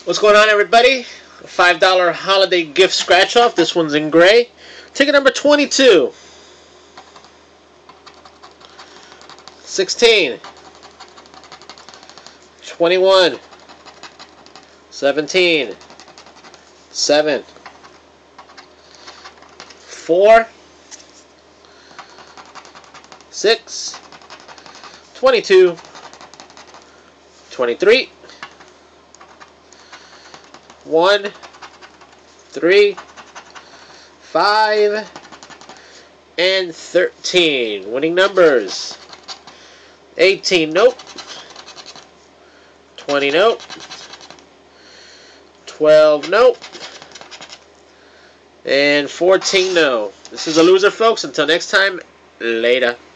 What's going on, everybody? A $5 holiday gift scratch off. This one's in gray. Ticket number 22. 16. 21. 17. 7. 4. 6. 22. 23. 1, 3, 5, and 13. Winning numbers: 18, nope. 20, nope. 12, nope. And 14, no. This is a loser, folks. Until next time, later.